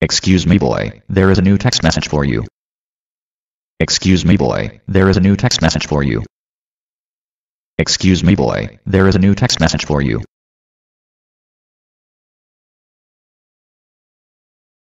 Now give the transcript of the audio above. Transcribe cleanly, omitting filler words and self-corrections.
Excuse me boy, there is a new text message for you. Excuse me boy, there is a new text message for you. Excuse me boy, there is a new text message for you.